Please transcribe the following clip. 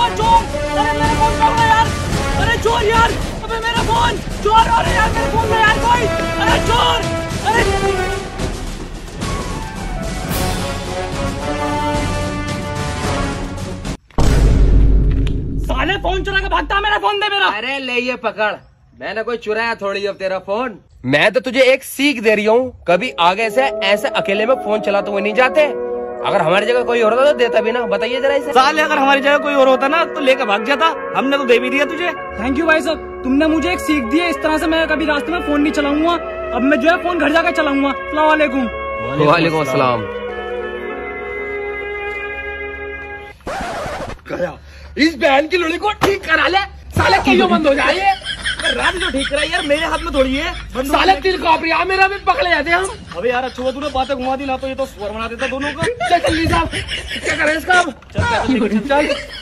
चोर! अरे मेरा फोन पकड़ो यार! अरे चोर यार! अबे मेरा फोन! चोर! अरे यार मेरा फोन ले यार कोई! अरे चोर! अरे साले फोन चुरा के भागता, मेरा फोन दे मेरा। अरे ले ये पकड़, मैंने कोई चुराया थोड़ी अब तेरा फोन। मैं तो तुझे एक सीख दे रही हूँ, कभी आगे से ऐसे अकेले में फोन चलाते हुए नहीं जाते। अगर हमारी जगह कोई और होता तो देता भी ना। बताइए जरा इसे। साले अगर हमारी जगह कोई और होता ना तो लेकर भाग जाता, हमने तो दे भी दिया तुझे। थैंक यू भाई साहब, तुमने मुझे एक सीख दी है। इस तरह से मैं कभी रास्ते में फोन नहीं चलाऊंगा। अब मैं जो है फोन घर जाकर चलाऊंगा। अस्सलाम वालेकुम। वालेकुम अस्सलाम। इस बहन की लड़ी को ठीक करा ले, साले क्यों बंद हो जाए? रात जो ठीक करा यार, मेरे हाथ में थोड़ी है। साले तिल कापरिया मेरा भी पकड़े जाते हम। अबे यार अच्छा हुआ तूने बातें घुमा दी ना, तो ये तो स्वर बना देता दोनों को। चल जल्दी साहब, क्या करें इसका? चल